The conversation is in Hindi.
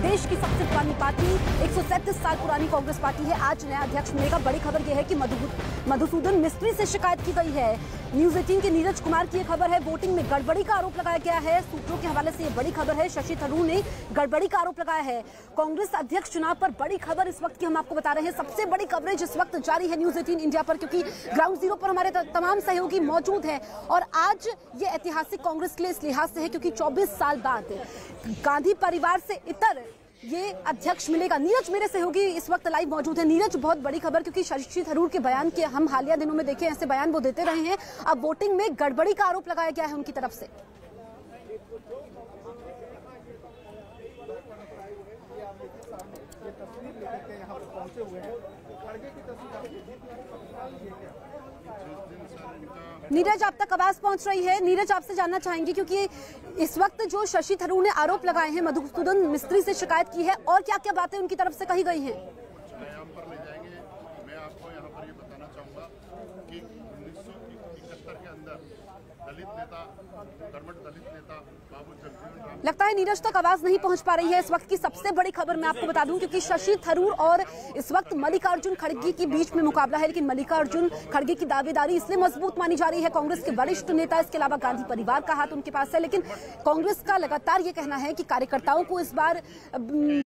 देश की सबसे पुरानी पार्टी, 137 साल पुरानी कांग्रेस पार्टी है, आज नया अध्यक्ष मिलेगा। बड़ी खबर यह है कि मधुसूदन मिस्त्री से शिकायत की गई है। न्यूज 18 के नीरज कुमार की यह खबर है। वोटिंग में गड़बड़ी का आरोप लगाया गया है। सूत्रों के हवाले से यह बड़ी खबर है। शशि थरूर ने गड़बड़ी का आरोप लगाया है। कांग्रेस अध्यक्ष चुनाव पर बड़ी खबर इस वक्त की हम आपको बता रहे हैं। सबसे बड़ी कवरेज इस वक्त जारी है न्यूज 18 इंडिया पर, क्योंकि ग्राउंड जीरो पर हमारे तमाम सहयोगी मौजूद हैं। और आज ये ऐतिहासिक कांग्रेस के लिए इस लिहाज से है क्योंकि 24 साल बाद गांधी परिवार से इतर ये अध्यक्ष मिलेगा। नीरज मेरे सहयोगी इस वक्त लाइव मौजूद है। नीरज, बहुत बड़ी खबर, क्योंकि शशि थरूर के बयान के हम हालिया दिनों में देखे ऐसे बयान वो देते रहे हैं। अब वोटिंग में गड़बड़ी का आरोप लगाया गया है उनकी तरफ से। नीरज, आप तक आवाज पहुंच रही है? नीरज, आपसे जानना चाहेंगे क्योंकि इस वक्त जो शशि थरूर ने आरोप लगाए हैं, मधुसूदन मिस्त्री से शिकायत की है और क्या क्या बातें उनकी तरफ से कही गई हैं? पर ले जाएंगे। मैं आपको यहाँ पर ये बताना चाहूँगा कि 1971 के अंदर दलित नेता, कर्मठ दलित नेता बाबू जगजीवन राम, लगता है नीरज तक आवाज नहीं पहुंच पा रही है। इस वक्त की सबसे बड़ी खबर मैं आपको बता दूं, क्योंकि शशि थरूर और इस वक्त मल्लिकार्जुन खड़गे के बीच में मुकाबला है, लेकिन मल्लिकार्जुन खड़गे की दावेदारी इसलिए मजबूत मानी जा रही है। कांग्रेस के वरिष्ठ नेता, इसके अलावा गांधी परिवार का हाथ उनके पास है, लेकिन कांग्रेस का लगातार ये कहना है कि कार्यकर्ताओं को इस बार